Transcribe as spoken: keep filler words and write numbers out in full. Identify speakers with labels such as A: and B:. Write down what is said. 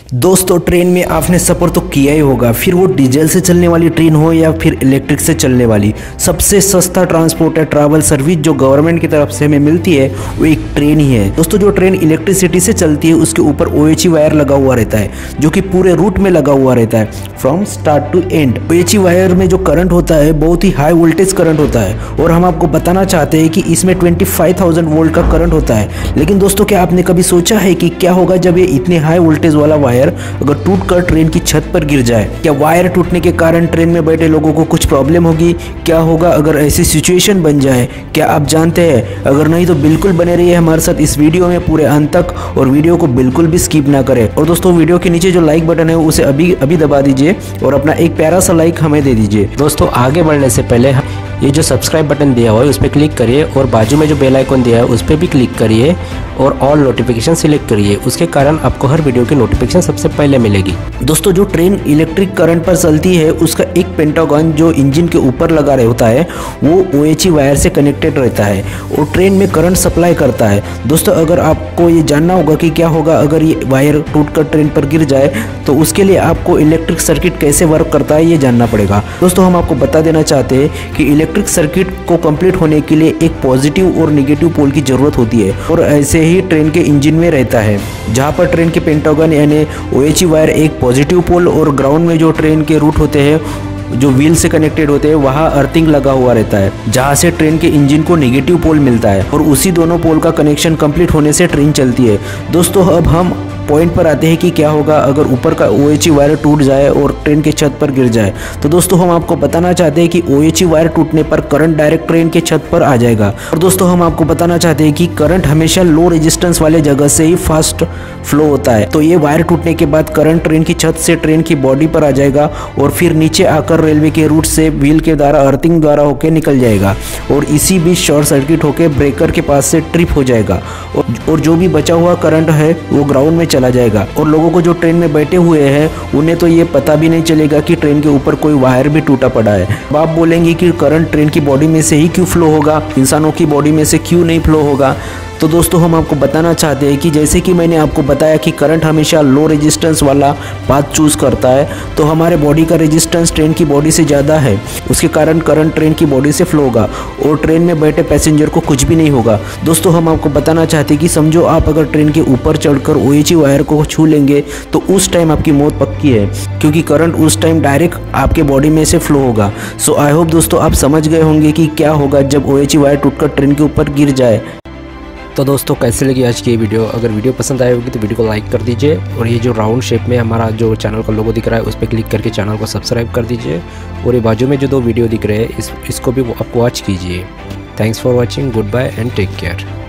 A: दोस्तों ट्रेन में आपने सफ़र तो किया ही होगा, फिर वो डीजल से चलने वाली ट्रेन हो या फिर इलेक्ट्रिक से चलने वाली। सबसे सस्ता ट्रांसपोर्ट है ट्रैवल सर्विस जो गवर्नमेंट की तरफ से हमें मिलती है वो एक ट्रेन ही है। दोस्तों जो ट्रेन इलेक्ट्रिसिटी से चलती है उसके ऊपर ओएचई वायर लगा हुआ रहता है जो कि पूरे रूट में लगा हुआ रहता है from start to end. OHE wire में जो करंट होता है बहुत ही हाई वोल्टेज करंट होता है और हम आपको बताना चाहते हैं कि इसमें ट्वेंटी फाइव थाउजेंड वोल्ट का करंट होता है। लेकिन दोस्तों क्या आपने कभी सोचा है कि क्या होगा जब ये इतने हाई वोल्टेज वाला वायर अगर टूटकर ट्रेन की छत पर गिर जाए? क्या वायर टूटने के कारण ट्रेन में बैठे लोगों को कुछ प्रॉब्लम होगी? क्या होगा अगर ऐसी सिचुएशन बन जाए? क्या आप जानते हैं? अगर नहीं तो बिल्कुल बने रहिए हमारे साथ इस वीडियो में पूरे अंत तक और वीडियो को बिल्कुल भी स्किप ना करें। और दोस्तों वीडियो के नीचे जो लाइक बटन है उसे अभी अभी दबा दीजिए और अपना एक प्यारा सा लाइक हमें दे दीजिए।
B: दोस्तों आगे बढ़ने से पहले ये जो सब्सक्राइब बटन दिया हुआ है उस पर क्लिक करिए और बाजू में जो बेल आइकन दिया है उस पर भी क्लिक करिए और ऑल नोटिफिकेशन सिलेक्ट करिए। उसके कारण आपको हर वीडियो की नोटिफिकेशन सबसे पहले मिलेगी।
A: दोस्तों जो ट्रेन इलेक्ट्रिक करंट पर चलती है उसका एक पेंटागन जो इंजन के ऊपर लगा रहा होता है वो ओएचई वायर से कनेक्टेड रहता है और ट्रेन में करंट सप्लाई करता है। दोस्तों अगर आपको ये जानना होगा कि क्या होगा अगर ये वायर टूटकर ट्रेन पर गिर जाए तो उसके लिए आपको इलेक्ट्रिक सर्किट कैसे वर्क करता है ये जानना पड़ेगा। दोस्तों हम आपको बता देना चाहते हैं कि इलेक्ट्रिक सर्किट को कंप्लीट होने के लिए एक पॉजिटिव और नेगेटिव पोल की जरूरत होती है और ऐसे ही ट्रेन के इंजन में रहता है। जहां पर ट्रेन के पेंटागन यानी ओएचई वायर एक पॉजिटिव पोल और ग्राउंड में जो ट्रेन के रूट होते हैं जो व्हील से कनेक्टेड होते हैं वहाँ अर्थिंग लगा हुआ रहता है जहाँ से ट्रेन के इंजन को नेगेटिव पोल मिलता है और उसी दोनों पोल का कनेक्शन कंप्लीट होने से ट्रेन चलती है। दोस्तों अब हम पॉइंट पर आते हैं कि क्या होगा अगर ऊपर का ओएचई वायर टूट जाए और ट्रेन के छत पर गिर जाए। तो दोस्तों हम आपको बताना चाहते हैं कि ओएचई वायर टूटने पर करंट डायरेक्ट ट्रेन के छत पर आ जाएगा। और दोस्तों हम आपको बताना चाहते हैं कि करंट हमेशा लो रेजिस्टेंस वाले जगह से ही फास्ट फ्लो होता है। तो ये वायर टूटने के बाद करंट ट्रेन की छत से ट्रेन की बॉडी पर आ जाएगा और फिर नीचे आकर रेलवे के रूट से व्हील के द्वारा अर्थिंग द्वारा होकर निकल जाएगा और इसी बीच शॉर्ट सर्किट होकर ब्रेकर के पास से ट्रिप हो जाएगा और जो भी बचा हुआ करंट है वो ग्राउंड में चला जाएगा और लोगों को जो ट्रेन में बैठे हुए हैं उन्हें तो ये पता भी नहीं चलेगा कि ट्रेन के ऊपर कोई वायर भी टूटा पड़ा है। अब आप बोलेंगे कि करंट ट्रेन की बॉडी में से ही क्यों फ्लो होगा, इंसानों की बॉडी में से क्यों नहीं फ्लो होगा? तो दोस्तों हम आपको बताना चाहते हैं कि जैसे कि मैंने आपको बताया कि करंट हमेशा लो रेजिस्टेंस वाला पाथ चूज़ करता है तो हमारे बॉडी का रेजिस्टेंस ट्रेन की बॉडी से ज़्यादा है, उसके कारण करंट ट्रेन की बॉडी से फ्लो होगा और ट्रेन में बैठे पैसेंजर को कुछ भी नहीं होगा। दोस्तों हम आपको बताना चाहते हैं कि समझो आप अगर ट्रेन के ऊपर चढ़कर ओएचई वायर को छू लेंगे तो उस टाइम आपकी मौत पक्की है क्योंकि करंट उस टाइम डायरेक्ट आपके बॉडी में से फ्लो होगा। सो आई होप दोस्तों आप समझ गए होंगे कि क्या होगा जब ओएचई वायर टूटकर ट्रेन के ऊपर गिर जाए।
B: तो दोस्तों कैसे लगी आज की ये वीडियो? अगर वीडियो पसंद आई होगी तो वीडियो को लाइक कर दीजिए और ये जो राउंड शेप में हमारा जो चैनल का लोगो दिख रहा है उस पर क्लिक करके चैनल को सब्सक्राइब कर दीजिए और ये बाजू में जो दो वीडियो दिख रहे हैं इस इसको भी आप वॉच कीजिए। Thanks for watching, goodbye and take care.